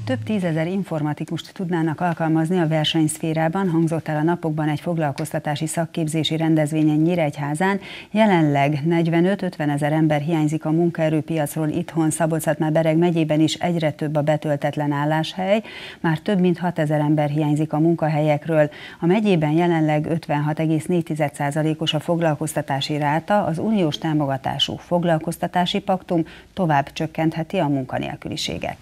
Több tízezer informatikust tudnának alkalmazni a versenyszférában, hangzott el a napokban egy foglalkoztatási szakképzési rendezvényen Nyíregyházán. Jelenleg 45-50 ezer ember hiányzik a munkaerőpiacról itthon, Szabolcs-Szatmár-Bereg megyében is egyre több a betöltetlen álláshely, már több mint 6 ezer ember hiányzik a munkahelyekről. A megyében jelenleg 56,4%-os a foglalkoztatási ráta, az uniós támogatású foglalkoztatási paktum tovább csökkentheti a munkanélküliséget.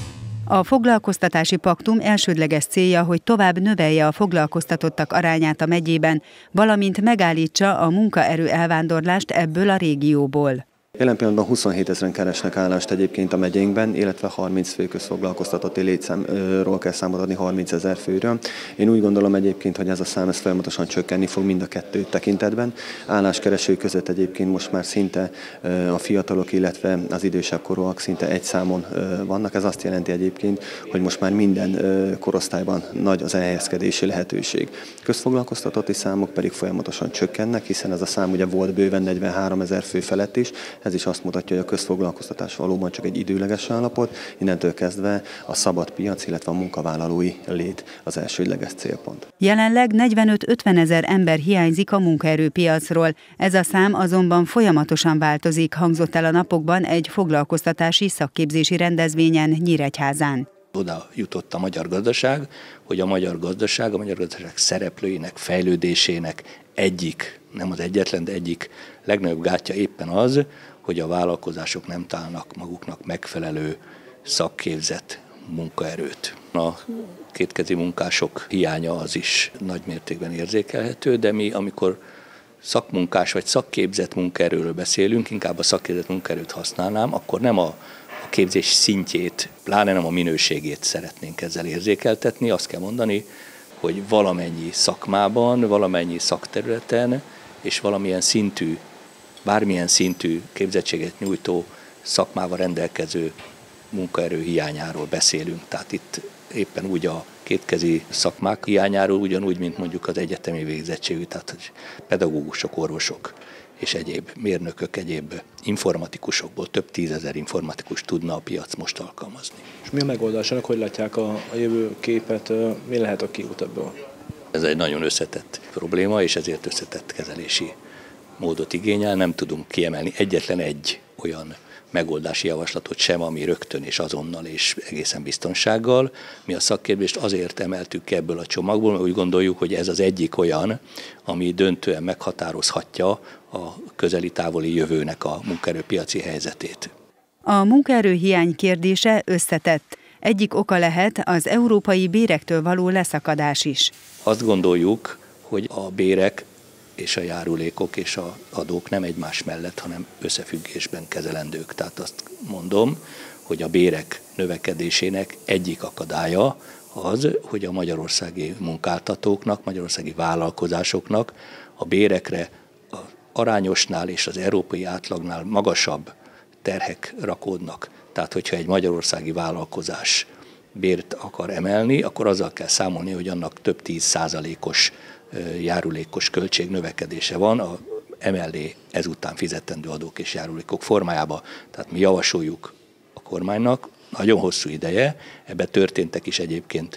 A foglalkoztatási paktum elsődleges célja, hogy tovább növelje a foglalkoztatottak arányát a megyében, valamint megállítsa a munkaerő elvándorlást ebből a régióból. Jelen pillanatban 27 ezeren keresnek állást egyébként a megyénkben, illetve 30 fő közfoglalkoztatotti létszámról kell számot adni 30 ezer főről. Én úgy gondolom egyébként, hogy ez a szám folyamatosan csökkenni fog mind a kettő tekintetben. Álláskeresők között egyébként most már szinte a fiatalok, illetve az idősebb korúak szinte egy számon vannak. Ez azt jelenti egyébként, hogy most már minden korosztályban nagy az elhelyezkedési lehetőség. Közfoglalkoztatotti számok pedig folyamatosan csökkennek, hiszen ez a szám ugye volt bőven 43 ezer fő felett is. Ez is azt mutatja, hogy a közfoglalkoztatás valóban csak egy időleges állapot, innentől kezdve a szabad piac, illetve a munkavállalói lét az elsődleges célpont. Jelenleg 45-50 ezer ember hiányzik a munkaerőpiacról, ez a szám azonban folyamatosan változik, hangzott el a napokban egy foglalkoztatási szakképzési rendezvényen Nyíregyházán. Oda jutott a magyar gazdaság, hogy a magyar gazdaság szereplőinek fejlődésének egyik, nem az egyetlen, de egyik legnagyobb gátja éppen az, hogy a vállalkozások nem találnak maguknak megfelelő szakképzett munkaerőt. A kétkezi munkások hiánya az is nagy mértékben érzékelhető, de mi amikor szakmunkás vagy szakképzett munkaerőről beszélünk, inkább a szakképzett munkaerőt használnám, akkor nem a képzés szintjét, pláne nem a minőségét szeretnénk ezzel érzékeltetni. Azt kell mondani, hogy valamennyi szakmában, valamennyi szakterületen és valamilyen szintű, bármilyen szintű képzettséget nyújtó szakmával rendelkező munkaerő hiányáról beszélünk. Tehát itt éppen úgy a kétkezi szakmák hiányáról, ugyanúgy, mint mondjuk az egyetemi végzettségű, tehát pedagógusok, orvosok és egyéb mérnökök, egyéb informatikusokból több tízezer informatikus tudna a piac most alkalmazni. És mi a megoldásának, hogy látják a jövő képet, mi lehet a kiút ebből? Ez egy nagyon összetett probléma, és ezért összetett kezelési módot igényel. Nem tudunk kiemelni egyetlen egy olyan megoldási javaslatot sem, ami rögtön és azonnal és egészen biztonsággal. Mi a szakképzést azért emeltük ki ebből a csomagból, mert úgy gondoljuk, hogy ez az egyik olyan, ami döntően meghatározhatja a közeli-távoli jövőnek a munkaerőpiaci helyzetét. A munkaerőhiány kérdése összetett. Egyik oka lehet az európai bérektől való leszakadás is. Azt gondoljuk, hogy a bérek és a járulékok és az adók nem egymás mellett, hanem összefüggésben kezelendők. Tehát azt mondom, hogy a bérek növekedésének egyik akadálya az, hogy a magyarországi munkáltatóknak, magyarországi vállalkozásoknak a bérekre az arányosnál és az európai átlagnál magasabb terhek rakódnak. Tehát, hogyha egy magyarországi vállalkozás bért akar emelni, akkor azzal kell számolni, hogy annak több 10%-os járulékos költség növekedése van, emellé ezután fizetendő adók és járulékok formájába. Tehát mi javasoljuk a kormánynak, nagyon hosszú ideje, ebbe történtek is egyébként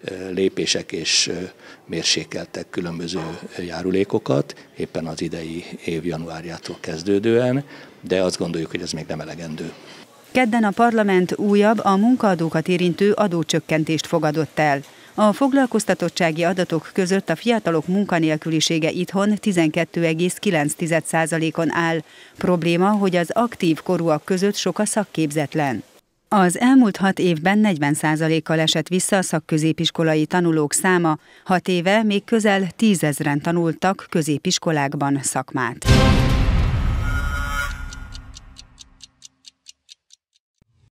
lépések és mérsékeltek különböző járulékokat, éppen az idei év januárjától kezdődően, de azt gondoljuk, hogy ez még nem elegendő. Kedden a parlament újabb, a munkaadókat érintő adócsökkentést fogadott el. A foglalkoztatottsági adatok között a fiatalok munkanélkülisége itthon 12,9%-on áll. Probléma, hogy az aktív korúak között sok a szakképzetlen. Az elmúlt 6 évben 40%-kal esett vissza a szakközépiskolai tanulók száma, 6 éve még közel 10 000-en tanultak középiskolákban szakmát.